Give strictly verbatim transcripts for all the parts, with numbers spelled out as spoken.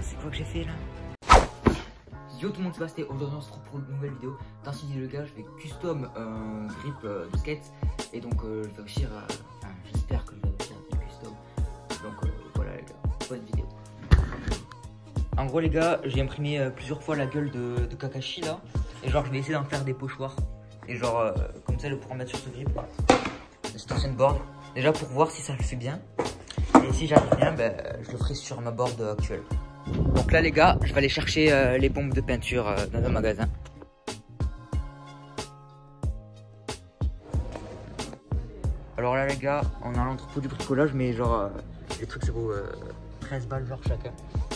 c'est quoi que j'ai fait là? Yo tout le monde, c'est Bastien. Aujourd'hui on se retrouve pour une nouvelle vidéo. Ainsi dit le gars, je vais custom un grip euh, de skate. Et donc euh, je vais réussir à... Enfin j'espère que je vais réussir à faire custom. Donc euh, voilà les gars, bonne vidéo. En gros les gars, j'ai imprimé euh, plusieurs fois la gueule de, de Kakashi là. Et genre je vais essayer d'en faire des pochoirs. Et genre euh, comme ça je pourrai mettre sur ce grip. Cette ancienne board. Déjà pour voir si ça le fait bien. Et si j'arrive bien, ben, je le ferai sur ma board actuelle. Donc là les gars, je vais aller chercher euh, les bombes de peinture euh, dans un magasin. Alors là les gars, on a l'entrepôt du bricolage, mais genre euh, les trucs ça vaut euh, treize balles genre chacun.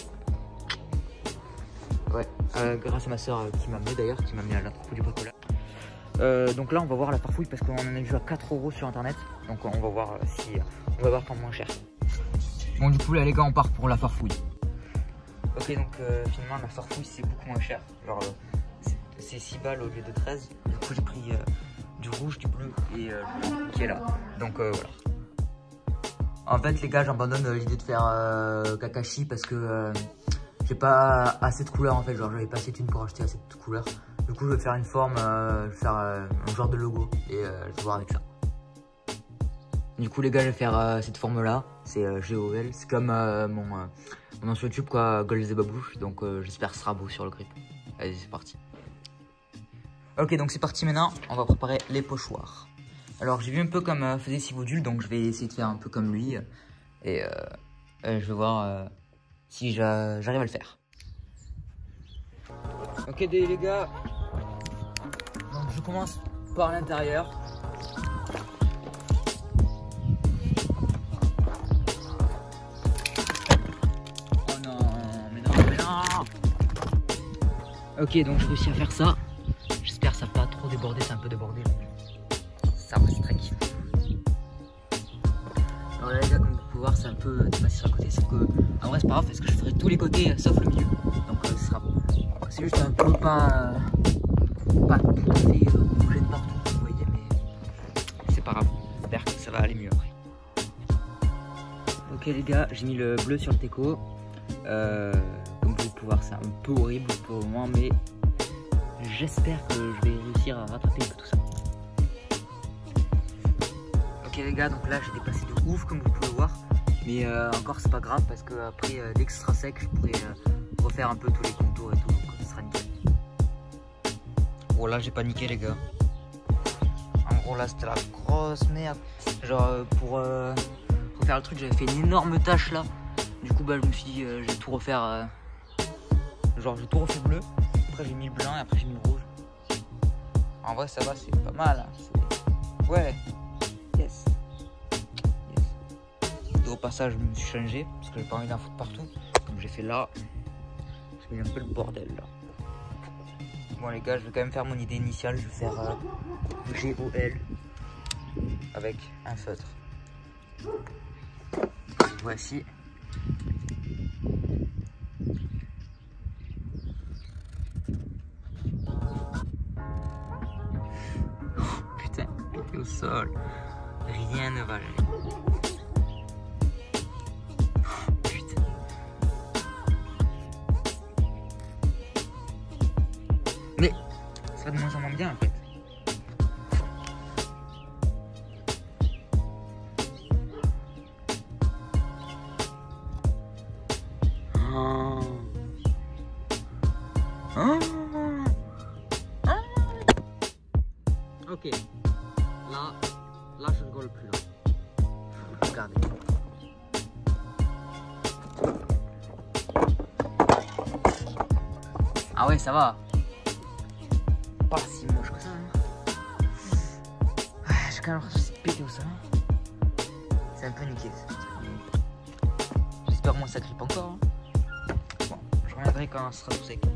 Ouais, euh, grâce à ma soeur euh, qui m'a amené d'ailleurs, qui m'a amené à l'entrepôt du bricolage. Euh, donc là on va voir la farfouille parce qu'on en a vu à quatre euros sur internet. Donc on va voir euh, si euh, on va voir quand moins cher. Bon du coup là les gars, on part pour la farfouille. Ok, donc euh, finalement la farfouille c'est beaucoup moins cher. Genre euh, c'est six balles au lieu de treize. Du coup j'ai pris euh, du rouge, du bleu et euh, le blanc qui est là. Donc euh, voilà. En fait les gars, j'abandonne euh, l'idée de faire euh, Kakashi parce que euh, j'ai pas assez de couleurs en fait. Genre j'avais pas assez de thunes pour acheter assez de couleurs. Du coup je vais faire une forme, euh, je vais faire euh, un genre de logo et euh, je vais voir avec ça. Du coup les gars, je vais faire euh, cette forme là, c'est euh, G O L, c'est comme euh, mon, euh, mon nom sur YouTube quoi, Gold et Babouche, donc euh, j'espère que ce sera beau sur le grip. Allez c'est parti. Ok donc c'est parti maintenant, on va préparer les pochoirs. Alors j'ai vu un peu comme euh, faisait Sivodule, donc je vais essayer de faire un peu comme lui et euh, euh, je vais voir euh, si j'arrive à le faire. Ok les gars, donc je commence par l'intérieur. Ok donc j'ai réussi à faire ça. J'espère que ça va pas trop déborder, c'est un peu débordé. Ça va, c'est tranquille. Alors là les gars, comme vous pouvez voir, c'est un peu dépassé sur le côté. Sauf que en vrai c'est pas grave parce que je ferai tous les côtés sauf le milieu. Donc euh, ce sera bon. C'est juste un peu pas, euh, pas tout à fait euh, bougé de partout, vous voyez, mais c'est pas grave. J'espère que ça va aller mieux après. Ok les gars, j'ai mis le bleu sur le teco. Euh, comme vous pouvez voir, c'est un peu horrible pour le moment, mais j'espère que je vais réussir à rattraper tout ça. Ok les gars, donc là j'ai dépassé de ouf comme vous pouvez voir, mais euh, encore c'est pas grave parce que après euh, dès que ce sera sec, je pourrai euh, refaire un peu tous les contours et tout, donc ce sera nickel. Oh là j'ai paniqué les gars. En gros là c'était la grosse merde. Genre euh, pour euh, refaire le truc, j'avais fait une énorme tâche là. Du coup bah je me suis dit euh, je vais tout refaire, euh, genre j'ai tout refait bleu, après j'ai mis le blanc et après j'ai mis le rouge. En vrai ça va, c'est pas mal hein. Ouais, yes, yes. Et au passage je me suis changé parce que j'ai pas envie d'en foutre partout. Comme j'ai fait là, j'ai mis un peu le bordel là. Bon les gars, je vais quand même faire mon idée initiale, je vais faire euh, G O L avec un feutre. Voici. Putain, il est au sol. Rien ne va. Putain. Mais ça va de moins en moins bien en fait. Ok, là, là je rigole plus là. Regardez. Ah ouais, ça va. Pas si moche que ça. Hein. Ouais, j'ai quand même l'impression que c'est pété au sol. C'est un peu niqué. J'espère que moi ça grippe encore. Hein. Bon, je reviendrai quand ce sera tout sec.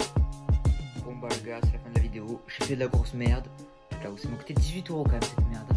Bon bah les gars, c'est la fin de la vidéo. J'ai fait de la grosse merde. Là où ça m'a coûté dix-huit euros quand même cette merde.